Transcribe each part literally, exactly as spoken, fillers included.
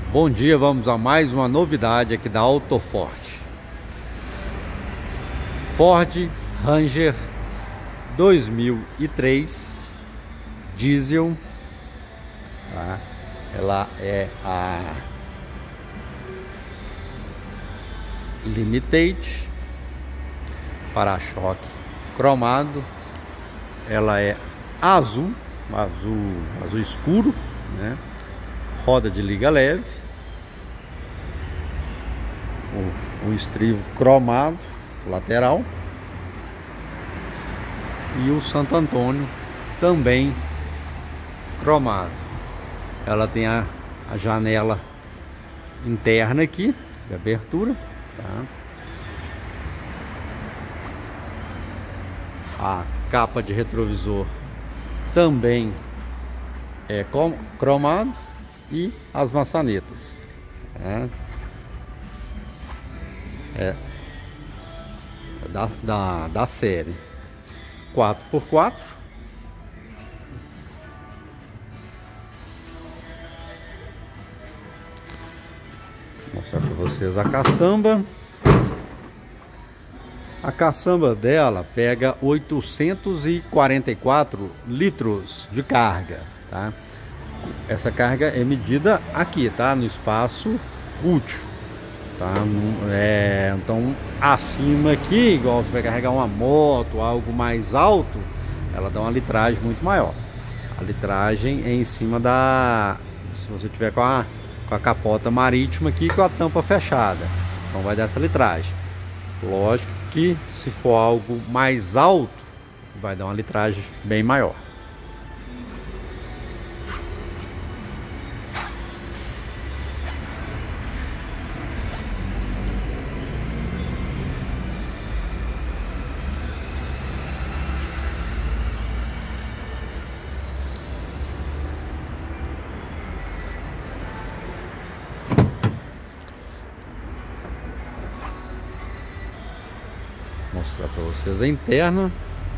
Bom dia, vamos a mais uma novidade aqui da Autoford. Ford Ranger dois mil e três diesel, tá? Ela é a Limited, para-choque cromado, ela é azul, azul, azul escuro, né? Roda de liga leve, o, o estrivo cromado lateral e o Santo Antônio também cromado. Ela tem a, a janela interna aqui de abertura, tá? A capa de retrovisor também é cromado e as maçanetas, tá? É da, da, da série quatro por quatro. Vou mostrar para vocês a caçamba. A caçamba dela pega oitocentos e quarenta e quatro litros de carga, tá? Essa carga é medida aqui, tá? No espaço útil, tá? É, então acima aqui, igual você vai carregar uma moto, algo mais alto, ela dá uma litragem muito maior. A litragem é em cima da, se você tiver com a, com a capota marítima aqui com a tampa fechada, então vai dar essa litragem. Lógico que se for algo mais alto, vai dar uma litragem bem maior. Vou mostrar para vocês a interna.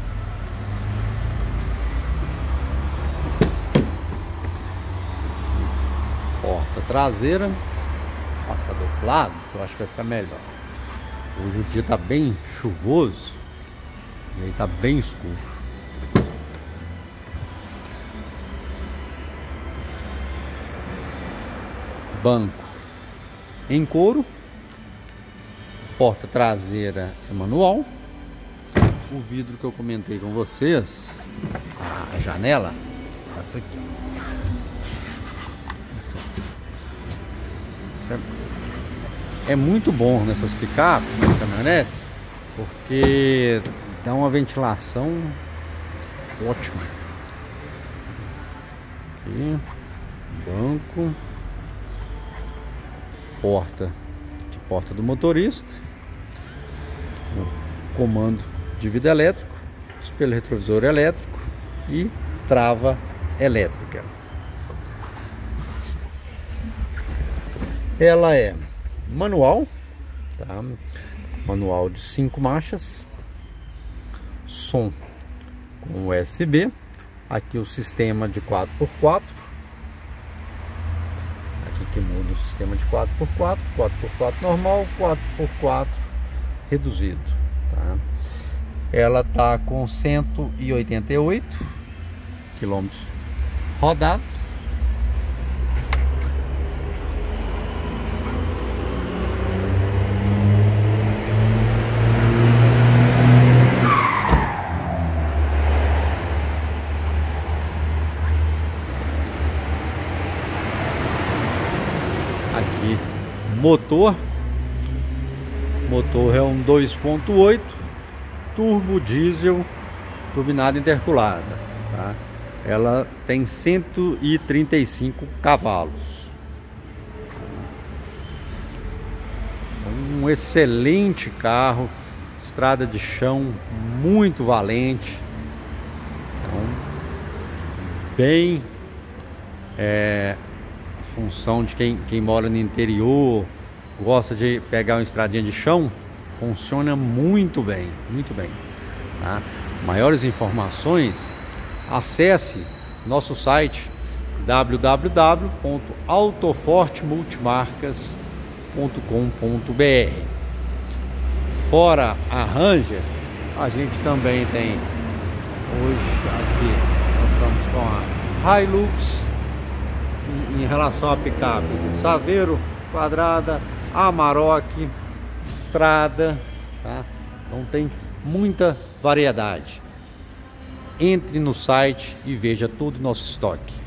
Porta traseira. Passar do outro lado, que eu acho que vai ficar melhor. Hoje o dia tá bem chuvoso e aí tá bem escuro. Banco em couro. Porta traseira é manual. O vidro que eu comentei com vocês, a janela, essa aqui. É muito bom nessas picapes, nas caminhonetes, porque dá uma ventilação ótima. Aqui, banco, porta, aqui, porta do motorista. Comando de vidro elétrico, espelho retrovisor elétrico e trava elétrica. Ela é manual, tá? Manual de cinco marchas, som com U S B, aqui o sistema de quatro por quatro, aqui que muda o sistema de quatro por quatro, quatro por quatro normal, quatro por quatro reduzido, tá? Ela tá com cento e oitenta e oito quilômetros rodados. Aqui motor motor é um dois ponto oito turbo diesel, turbinada interculada, tá? Ela tem cento e trinta e cinco cavalos. Um excelente carro, estrada de chão muito valente, então, bem é, função de quem, quem mora no interior, gosta de pegar uma estradinha de chão, funciona muito bem, muito bem, tá? Maiores informações, acesse nosso site w w w ponto autoforte multimarcas ponto com ponto b r. Fora a Ranger, a gente também tem hoje aqui, nós estamos com a Hilux. Em relação à picape, Saveiro, Quadrada, Amarok, Estrada, tá? Então tem muita variedade. Entre no site e veja todo o nosso estoque.